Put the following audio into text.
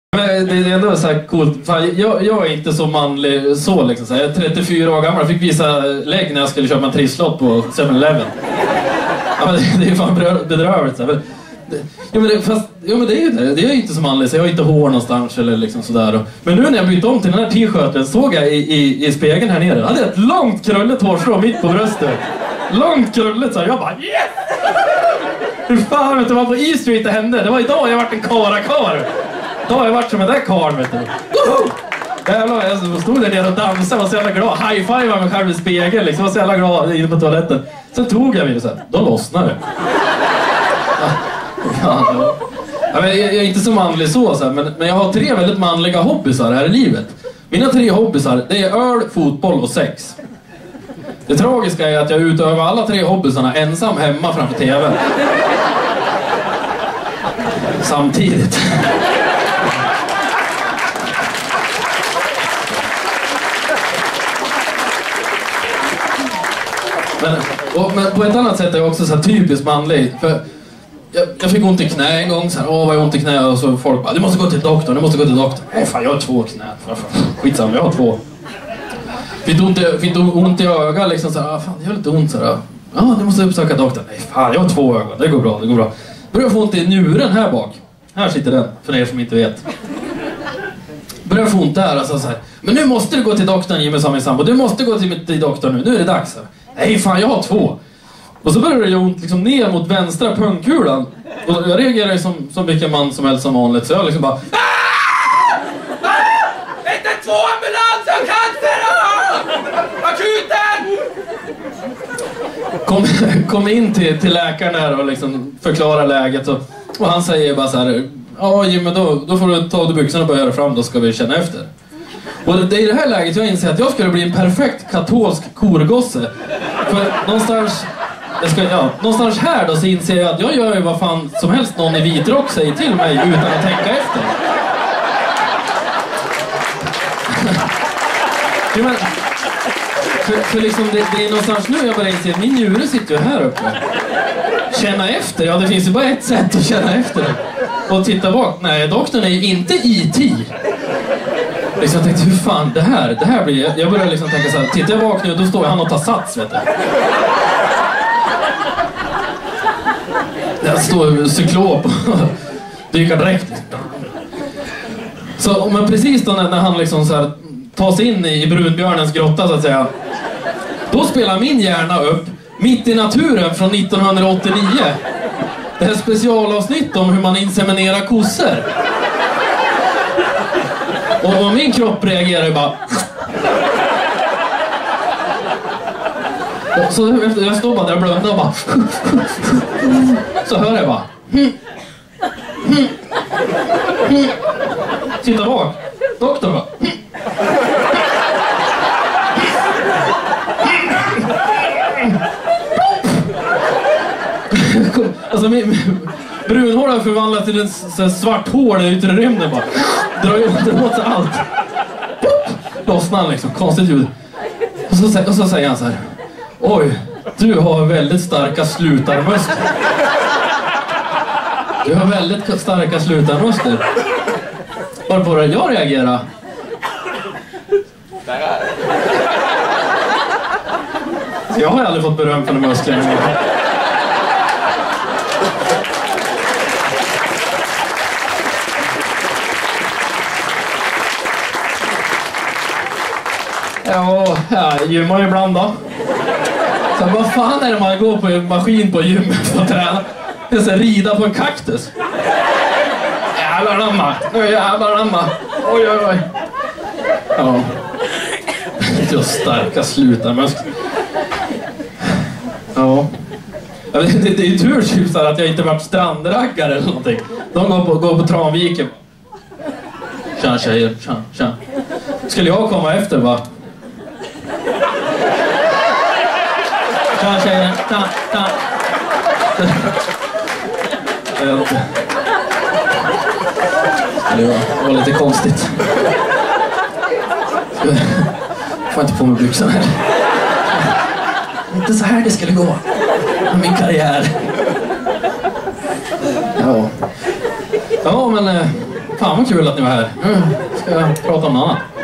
Men det är ändå så här coolt. Fan, jag är inte så manlig så liksom. Så här. Jag är 34 år gammal. Jag fick visa lägg när jag skulle köpa en trisslott på 7-Eleven. Ja, det är fan bedrövligt. Så här. Men det är ju det. Det är inte så manlig. Så jag har inte hår någonstans eller liksom sådär. Men nu när jag bytte om till den här t-shirten såg jag i spegeln här nere. Jag hade ett långt krulligt hårstrå mitt på bröstet. Långt krulligt så här. Jag bara yes! Hur fan vet du vad på E-Street det hände? Det var idag jag varit en karakar. Då har jag varit som den där karl, vet du. Jävlar, jag stod där nere och dansade, var så jävla glad. High-five mig själv i spegeln, liksom. Var så jävla glad inne på toaletten. Sen tog jag mig det så här. Då lossnade det. Ja, men jag är inte så manlig så här, men jag har 3 väldigt manliga hobbysar här i livet. Mina 3 hobbysar, det är öl, fotboll och sex. Det tragiska är att jag utövar alla 3 hobbysarna ensam hemma framför TV. Samtidigt. Men på ett annat sätt är jag också så här typiskt manlig. För jag fick ont i knä en gång. Så här, vad jag ont i knä? Och så folk bara, du måste gå till doktorn, du måste gå till doktorn. Nej fan, jag har 2 knä. Skitsamma, jag har 2. Fick ont i ögat liksom så här, fan det gör lite ont så här. Ja, du måste uppsöka doktorn. Nej fan, jag har 2 ögon, det går bra, det går bra. Börjar få ont i njuren här bak. Här sitter den, för er som inte vet. Börjar få ont där, alltså så här. Men nu måste du gå till doktorn, Jimmy, sa min sambo. Du måste gå till doktorn nu, nu är det dags. Här. Nej fan, jag har 2. Och så börjar det göra ont liksom ner mot vänstra pungkulan. Och jag reagerar som vilken man som helst som vanligt. Så jag liksom bara... Inte 2 ambulans och cancer! Akuten! Kom in till läkaren där och liksom förklara läget. Och han säger bara så här... Ja Jimmy, då får du ta av dig byxorna och börja göra fram. Då ska vi känna efter. Och det är i det här läget jag inser att jag skulle bli en perfekt katolsk korgosse. För någonstans här då så inser jag att jag gör ju vad fan som helst någon i vitrock säger till mig utan att tänka efter. Ja, men, för liksom det är någonstans nu jag bara inser att min njure sitter ju här uppe. Känna efter, ja det finns ju bara ett sätt att känna efter. Och titta bak, nej doktorn är ju inte IT. Liksom jag tänkte, hur fan, det här blir... Jag började liksom tänka så här, tittar jag bak nu, då står han och tar sats, vet du. Jag står cyklop och dyker direkt. Så, men precis då när han liksom så här tar sig in i brunbjörnens grotta, så att säga. Då spelar min hjärna upp Mitt i naturen från 1989. Det här specialavsnitt om hur man inseminerar kossor. Och min kropp reagerar ju bara... Så jag står bara där och blundar och bara... Så hör jag bara... Titta bak. Doktorn bara... Alltså brunhål har förvandlat till en svart hål i yttre rymden bara. Drar åt sig allt. Lossnar han liksom, konstigt ljud. Och så säger han så här: oj, du har väldigt starka slutarmuskler. Du har väldigt starka slutarmuskler. Varpå det jag reagerar. Jag har aldrig fått beröm för de musklerna. Ja, jag gymmar ju ibland då. Så vad fan är det man går på en maskin på gymmet för att träna? Det är så rida på en kaktus. Jävlar namma. Nu jävlar namma. Oj, oj, oj. Ja. Just starka slutarmuskler. Ja. Det är ju tur typ att jag inte varit strandraggare eller någonting. De går på Tranviken. Tja tjejer, tja. Skulle jag komma efter va? Tja tjejer, tja. Jag vet inte. Det var lite konstigt. Jag får inte på mig byxorna här. Inte så här det skulle gå. Min karriär. Ja men Fan vad kul att ni var här. Nu ska jag prata om något annat.